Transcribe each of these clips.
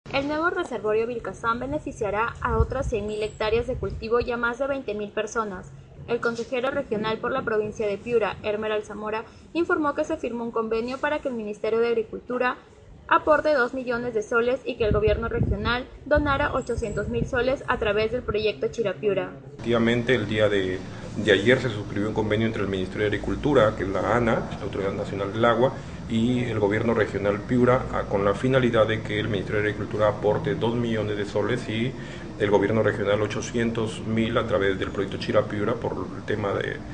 El nuevo reservorio Vilcazán beneficiará a otras 100.000 hectáreas de cultivo y a más de 20.000 personas. El consejero regional por la provincia de Piura, Hermer Alzamora, informó que se firmó un convenio para que el Ministerio de Agricultura aporte 2 millones de soles y que el gobierno regional donara 800.000 soles a través del proyecto Chirapiura. Efectivamente, el día de ayer se suscribió un convenio entre el Ministerio de Agricultura, que es la ANA, la Autoridad Nacional del Agua, y el gobierno regional Piura, con la finalidad de que el Ministerio de Agricultura aporte 2 millones de soles y el gobierno regional 800.000 a través del proyecto Chirapiura por el tema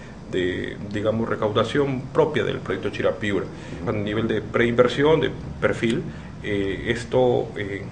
de digamos, recaudación propia del proyecto Chirapiura. A nivel de preinversión, de perfil, esto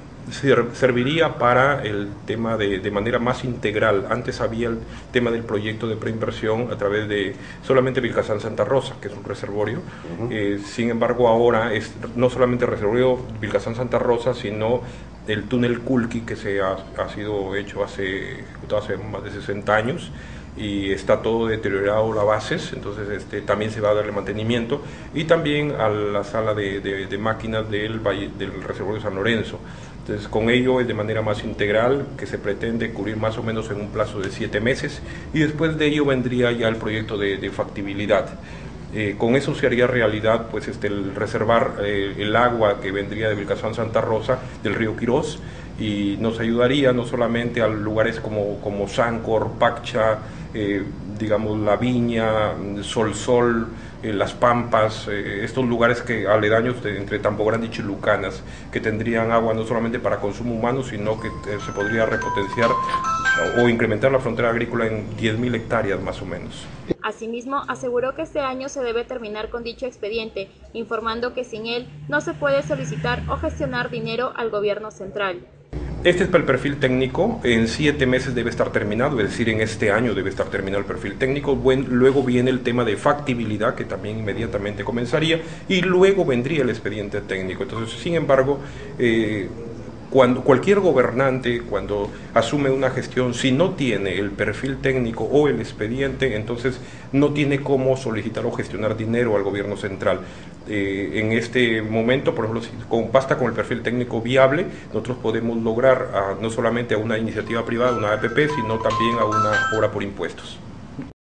serviría para el tema de manera más integral. Antes había el tema del proyecto de preinversión a través de solamente Vilcazán Santa Rosa, que es un reservorio. Sin embargo, ahora es no solamente el reservorio Vilcazán Santa Rosa, sino el túnel Culqui, que ha sido hecho hace más de 60 años y está todo deteriorado las bases, entonces también se va a darle mantenimiento, y también a la sala de máquinas del reservorio San Lorenzo. Entonces, con ello es de manera más integral que se pretende cubrir más o menos en un plazo de 7 meses, y después de ello vendría ya el proyecto de factibilidad. Con eso se haría realidad pues el reservar el agua que vendría de Vilcazán Santa Rosa del río Quirós, y nos ayudaría no solamente a lugares como Sancor, Paccha, digamos La Viña, Sol, Las Pampas, estos lugares aledaños entre Tambo Grande y Chilucanas, que tendrían agua no solamente para consumo humano, sino que se podría repotenciar o incrementar la frontera agrícola en 10.000 hectáreas más o menos. Asimismo, aseguró que este año se debe terminar con dicho expediente, informando que sin él no se puede solicitar o gestionar dinero al gobierno central. Este es para el perfil técnico, en 7 meses debe estar terminado, es decir, en este año debe estar terminado el perfil técnico. Luego viene el tema de factibilidad, que también inmediatamente comenzaría, y luego vendría el expediente técnico. Entonces, sin embargo, cuando cualquier gobernante, cuando asume una gestión, si no tiene el perfil técnico o el expediente, entonces no tiene cómo solicitar o gestionar dinero al gobierno central. En este momento, por ejemplo, si basta con el perfil técnico viable, nosotros podemos lograr no solamente a una iniciativa privada, una APP, sino también a una obra por impuestos.